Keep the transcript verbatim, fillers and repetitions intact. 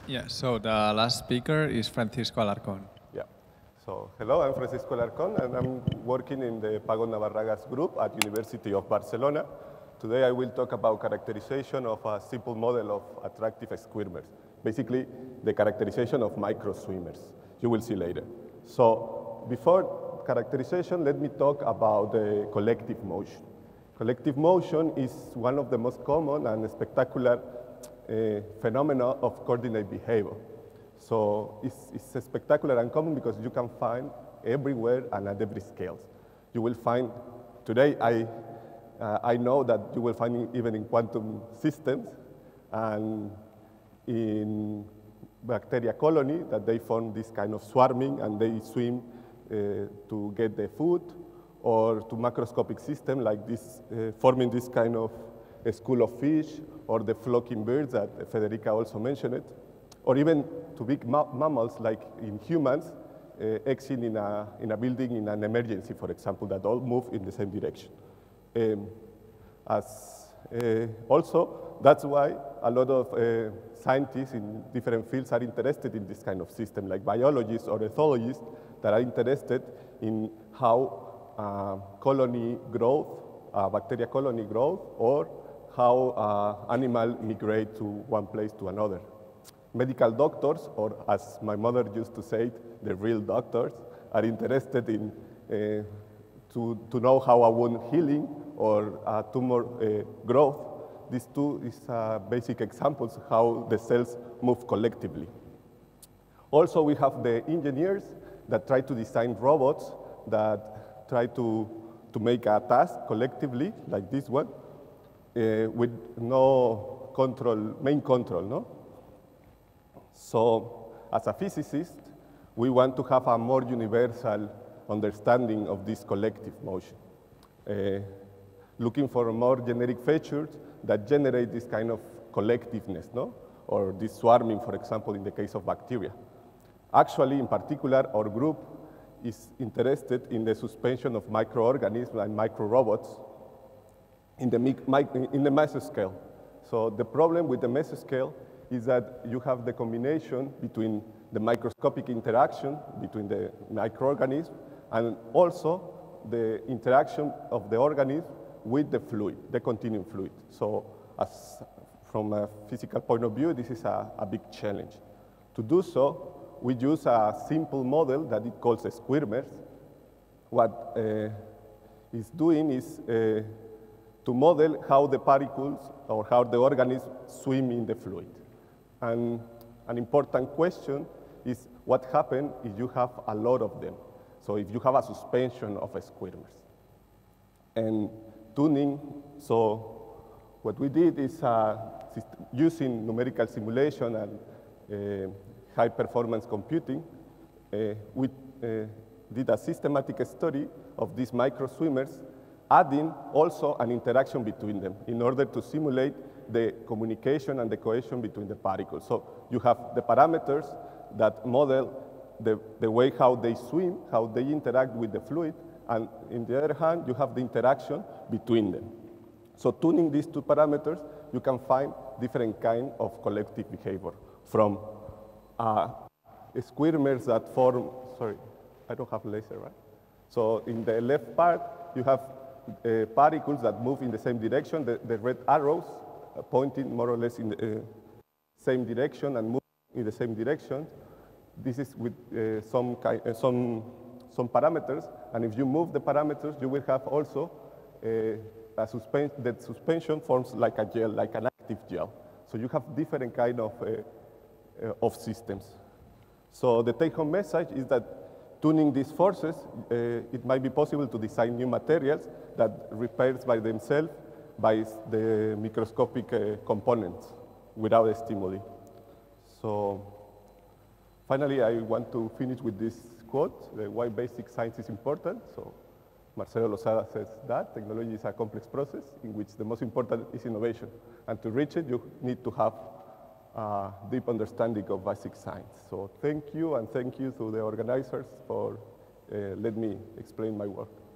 Yeah, so the last speaker is Francisco Alarcón. Yeah. So, hello, I'm Francisco Alarcón, and I'm working in the Pago Navarragas group at University of Barcelona. Today I will talk about characterization of a simple model of attractive squirmers, basically the characterization of microswimmers. You will see later. So, before characterization, let me talk about the collective motion. Collective motion is one of the most common and spectacular uh, phenomena of coordinate behavior. So it's, it's spectacular and common because you can find everywhere and at every scale. You will find, today I, uh, I know that you will find it even in quantum systems and in bacteria colony that they form this kind of swarming and they swim uh, to get the food, or to macroscopic system like this, uh, forming this kind of a school of fish, or the flocking birds that Federica also mentioned it, or even to big ma mammals like in humans, uh, exiting in a, in a building in an emergency, for example, that all move in the same direction. Um, as uh, also, that's why a lot of uh, scientists in different fields are interested in this kind of system, like biologists or ethologists that are interested in how uh, colony growth, uh, bacteria colony growth, or how uh, animal migrate to one place to another. Medical doctors, or as my mother used to say, the real doctors, are interested in uh, to, to know how a wound healing or a tumor uh, growth. These two is uh, basic examples how the cells move collectively. Also, we have the engineers that try to design robots that try to, to make a task collectively, like this one, uh, with no control, main control, no? So, as a physicist, we want to have a more universal understanding of this collective motion, uh, looking for more generic features that generate this kind of collectiveness, no? Or this swarming, for example, in the case of bacteria. Actually, in particular, our group is interested in the suspension of microorganisms and micro-robots in the, in the mesoscale. So the problem with the mesoscale is that you have the combination between the microscopic interaction between the microorganism and also the interaction of the organism with the fluid, the continuum fluid. So as from a physical point of view, this is a, a big challenge. To do so, we use a simple model that it calls squirmers. What uh, it's doing is uh, to model how the particles or how the organisms swim in the fluid. And an important question is what happens if you have a lot of them? So if you have a suspension of squirmers. And tuning, so what we did is uh, using numerical simulation and uh, high performance computing, uh, we uh, did a systematic study of these micro swimmers, adding also an interaction between them in order to simulate the communication and the cohesion between the particles. So you have the parameters that model the, the way how they swim, how they interact with the fluid, and in the other hand, you have the interaction between them. So tuning these two parameters, you can find different kind of collective behavior from uh, squirmers that form, sorry, I don't have laser, right? So in the left part, you have uh, particles that move in the same direction, the, the red arrows uh, pointing more or less in the uh, same direction and move in the same direction. This is with uh, some, uh, some, some parameters, and if you move the parameters, you will have also uh, a suspen that suspension forms like a gel, like an active gel. So you have different kind of, uh, uh, of systems. So the take-home message is that tuning these forces, uh, it might be possible to design new materials that repairs by themselves by the microscopic uh, components without a stimuli. So finally, I want to finish with this quote, uh, why basic science is important. So Marcelo Losada says that technology is a complex process in which the most important is innovation. And to reach it, you need to have a deep understanding of basic science. So thank you, and thank you to the organizers for uh, letting me explain my work.